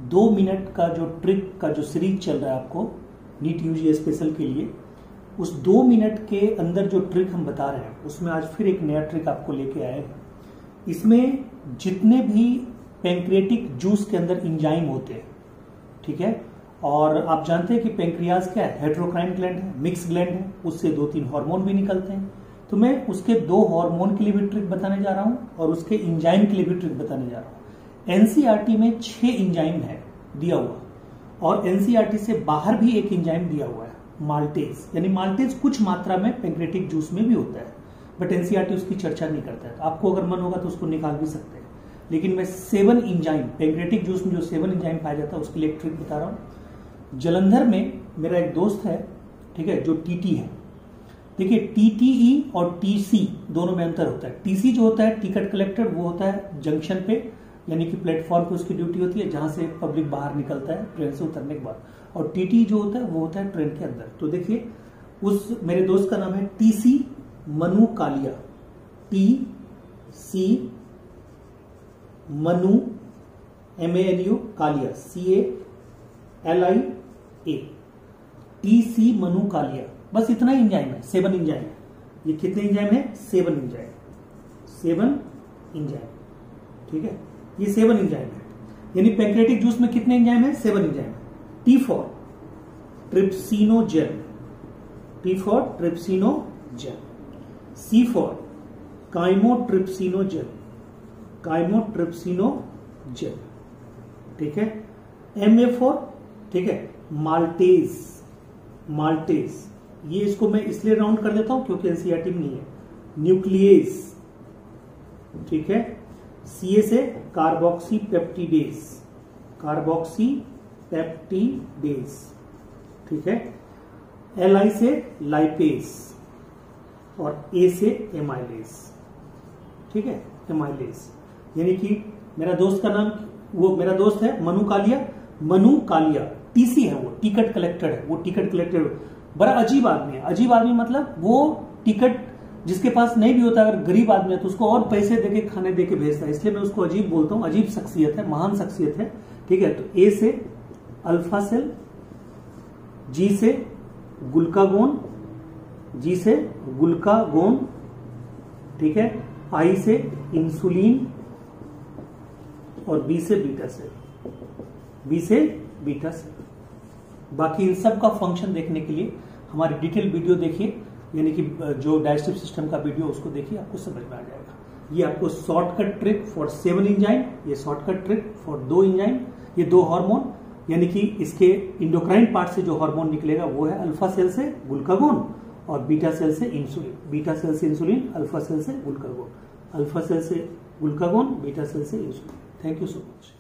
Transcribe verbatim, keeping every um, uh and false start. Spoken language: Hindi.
दो मिनट का जो ट्रिक का जो सीरीज चल रहा है आपको नीट यूजी स्पेशल के लिए, उस दो मिनट के अंदर जो ट्रिक हम बता रहे हैं उसमें आज फिर एक नया ट्रिक आपको लेके आए हैं। इसमें जितने भी पैंक्रियाटिक जूस के अंदर इंजाइम होते हैं, ठीक है, और आप जानते हैं कि पैंक्रियाज क्या है, हेटेरोक्राइन ग्लैंड है, मिक्स ग्लैंड है, उससे दो तीन हार्मोन भी निकलते हैं। तो मैं उसके दो हार्मोन के लिए भी ट्रिक बताने जा रहा हूं और उसके इंजाइम के लिए भी ट्रिक बताने जा रहा हूं। एनसीईआरटी में छह इंजाइम है दिया हुआ, और एनसीईआरटी से बाहर भी एक इंजाइम दिया हुआ है, माल्टेज। यानी माल्टेज कुछ मात्रा में पैंक्रियाटिक जूस में भी होता है, बट एनसीईआरटी उसकी चर्चा नहीं करता है। तो आपको अगर मन होगा तो उसको निकाल भी सकते हैं, लेकिन मैं सेवन इंजाइम, पैंक्रियाटिक जूस में जो सेवन इंजाइम पाया जाता है उसके लिए एक ट्रिक बता रहा हूं। जलंधर में मेरा एक दोस्त है, ठीक है, जो टीटी है। देखिए, टीटीई और टीसी दोनों में अंतर होता है। टीसी जो होता है टिकट कलेक्टर, वो होता है जंक्शन पे, यानी कि प्लेटफॉर्म पे उसकी ड्यूटी होती है, जहां से पब्लिक बाहर निकलता है ट्रेन से उतरने के बाद। और टीटी जो होता है वो होता है ट्रेन के अंदर। तो देखिए, उस मेरे दोस्त का नाम है TC Manu Kalia, T C Manu M A N U Kalia, C A L I A, T C Manu Kalia. बस इतना ही इंजाइम है, सेवन इंजाइम है। ये कितने इंजाइम है? सेवन इंजाइम, सेवन इंजाइम, ठीक है, ये सेवन इंजाइम है। यानी पैंक्रियाटिक जूस में कितने इंजाइम है? सेवन इंजाइम है। T for trypsinogen, T for trypsinogen, C for chymotrypsinogen, chymotrypsinogen, ठीक है। एम ए फॉर, ठीक है, माल्टेज, माल्टेज। ये इसको मैं इसलिए राउंड कर देता हूं क्योंकि एनसीईआरटी में नहीं है। न्यूक्लियेज, ठीक है। सी ए से कार्बोक्सी पेप्टिडेज, कार्बोक्सी पेप्टिडेज, ठीक है। एल आई से लाइपेज और ए से एमाइलेज, ठीक है, एमाइलेज। यानी कि मेरा दोस्त का नाम, वो मेरा दोस्त है मनु कालिया, मनु कालिया टीसी है, वो टिकट कलेक्टर है, वो टिकट कलेक्टर बड़ा अजीब आदमी है। अजीब आदमी मतलब वो टिकट जिसके पास नहीं भी होता, अगर गरीब आदमी है तो उसको और पैसे देके खाने देके भेजता है, इसलिए मैं उसको अजीब बोलता हूं। अजीब शख्सियत है, महान शख्सियत है, ठीक है। तो ए से अल्फा सेल, जी से ग्लूकागोन, जी से ग्लूकागोन, ठीक है। आई से इंसुलिन और बी से बीटा सेल, बी से बीटा सेल। बाकी इन सब का फंक्शन देखने के लिए हमारी डिटेल वीडियो देखिए, यानी कि जो डाइजेस्टिव सिस्टम का वीडियो उसको देखिए, आपको समझ में आ जाएगा। ये आपको shortcut trick for seven enzyme, ये शॉर्टकट ट्रिक फॉर दो इंजाइम, ये दो हार्मोन, यानी कि इसके इंडोक्राइन पार्ट से जो हार्मोन निकलेगा वो है अल्फा सेल से ग्लूकागोन और बीटा सेल से इंसुलिन। बीटा सेल से इंसुलिन, अल्फा सेल से ग्लूकागोन, अल्फा सेल से ग्लूकागोन, बीटा सेल से insulin. Thank you so much.